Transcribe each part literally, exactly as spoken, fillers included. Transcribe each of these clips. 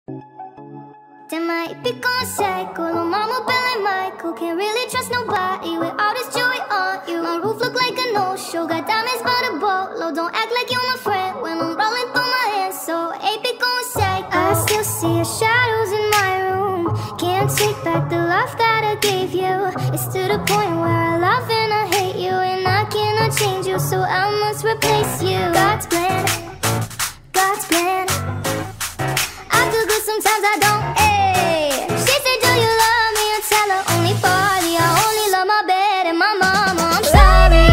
They might be gone psycho, little mama been like Michael. Can't really trust nobody with all this jewelry on you. My roof look like a no-show, got diamonds by the boatload. Don't act like you're my friend when I'm rolling through my hands. So ain't be gone psycho. I still see your shadows in my room. Can't take back the love that I gave you. It's to the point where I love and I hate you, and I cannot change you, so I must replace you. God's plan, God's plan. I feel good sometimes, I don't. Ay. She said, do you love me? I tell her only partly. I only love my bed and my mama. I'm sorry.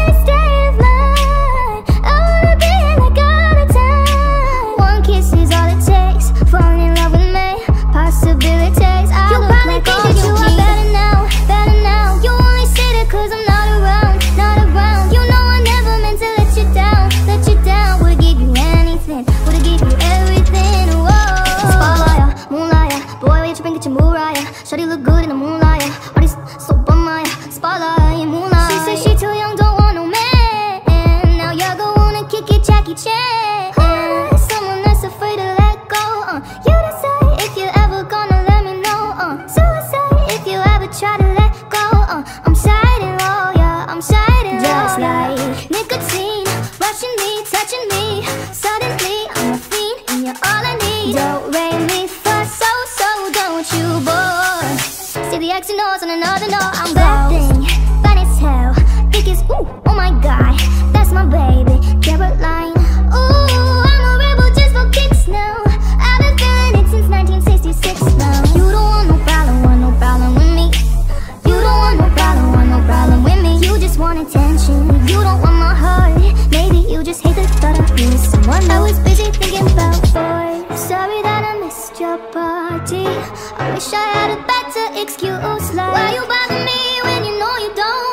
I wanna be like all the time. One kiss is all it takes. Falling in love with me, possibilities. I you look like all that you are better now, better now. You only say that cause I'm not around, not around. You know I never meant to let you down, let you down. Would've give you anything, would've give you everything. Whoa. Spotlight, moonlight, boy, why you tripping, get your mood right. Shawty look good in the moonlight. All these so bum my spotlight, moonlight. She said she too young, don't want no man. Now you're the one to kick it, Jackie Chan. Uh, someone that's afraid to let go. Uh, you decide if you're ever gonna let me know. Uh, suicide if you ever try to let go. Uh, I'm shining low, yeah, I'm shining low. Just like nicotine, rushing me, touching me. Suddenly I'm a fiend and you're all I need. Don't rate me for so, so don't you, boy. See the X and O's on another note. I'm bad thing, fine as hell. Think it's ooh, oh my god, that's my baby, Caroline. Ooh, I'm a rebel just for kicks now. I've been feeling it since nineteen sixty-six now. You don't want no problem, want no problem with me. You don't want no problem, want no problem with me. You just want attention, you don't want my heart. Maybe you just hate the thought of being someone. I was busy thinking about boy. Sorry that I missed your party. I wish I had a better excuse, like why you bother me when you know you don't.